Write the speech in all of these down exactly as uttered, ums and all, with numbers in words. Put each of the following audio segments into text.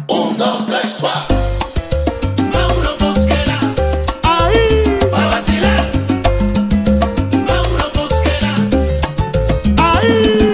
Un, dos, tres, cuatro. Mauro Mosquera, Ahí, pa' vacilar. Mauro Mosquera, ahí.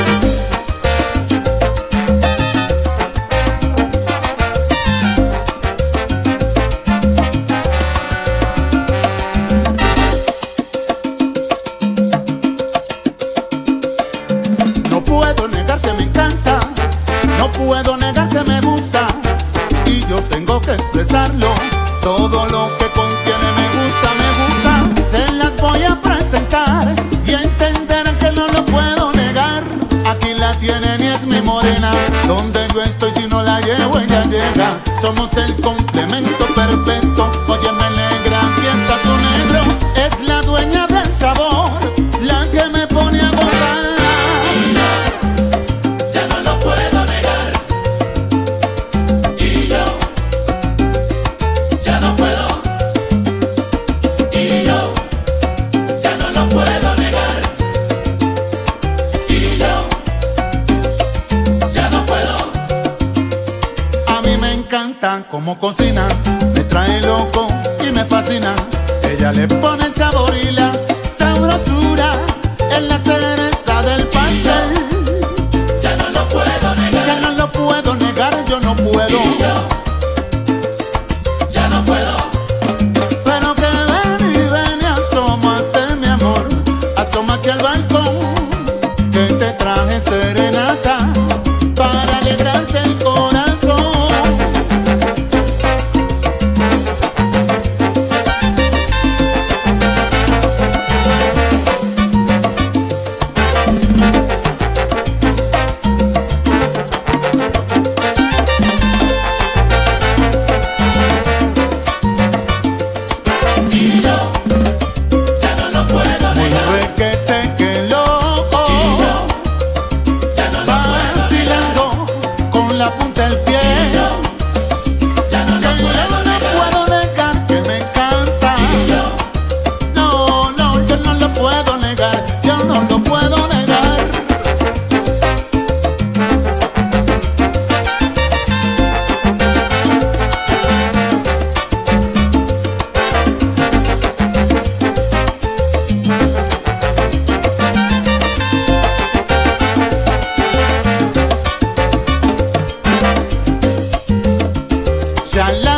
No puedo negar que me encanta, no puedo negar que me gusta, y yo tengo que expresarlo. Todo lo que contiene me gusta, me gusta. Se las voy a presentar y entenderán que no lo puedo negar. Aquí la tienen y es mi morena. Donde yo estoy, si no la llevo ella llega. Somos el complemento perfecto. Óyeme negra, aquí está tu negro. Es la dueña del sabor, la que me pone a gozar. ya no lo puedo negar. Y yo, ya no puedo. Y yo, ya no lo puedo negar. Y yo, ya no puedo. A mí me encanta cómo cocina, me trae loco y me fascina. Ella le pone el sabor y la sabrosura, es la cereza del pastel. Ya no lo puedo Ya negar. no lo puedo negar, yo no puedo. Y yo, ya no puedo. Pero que ven y ven y asómate, mi amor, asómate al balcón, que te traje serenata para alegrarte el corazón. Y yo, ya no lo puedo negar. Requete que loco, Y yo, ya no lo puedo negar. vacilando con la punta del pie. Y yo, ya no Que lo yo puedo no negar. puedo negar que me encanta. Y yo, No, no, yo no lo puedo negar, yo no lo puedo negar. Shala